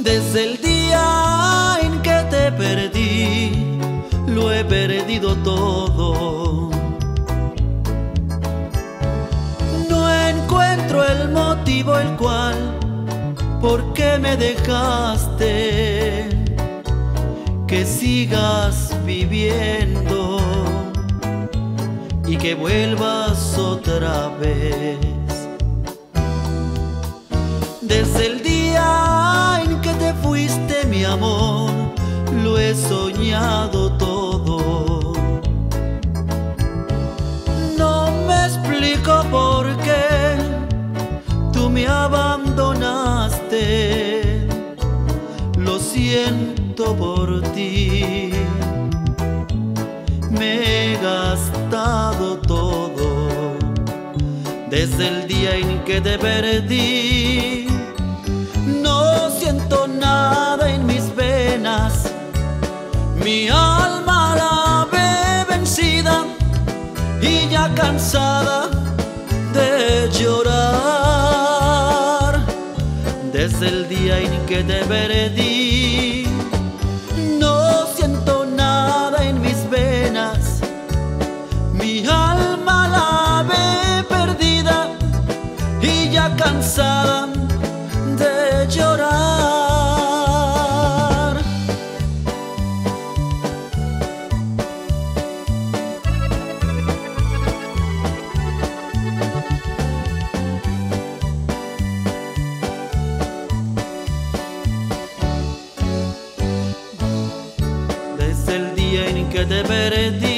Desde el día en que te perdí, lo he perdido todo. No encuentro el motivo el cual, ¿por qué me dejaste que sigas viviendo y que vuelvas otra vez? Desde el día en que te fuiste, mi amor, lo he soñado todo. No me explico por qué tú me abandonaste. Lo siento por ti. Me he gastado todo desde el día en que te perdí. No siento nada en mis venas, mi alma la ve vencida y ya cansada de llorar. Desde el día en que te perdí, no siento nada en mis venas, mi alma la ve perdida y ya cansada de llorar. Desde el día en que te perdí,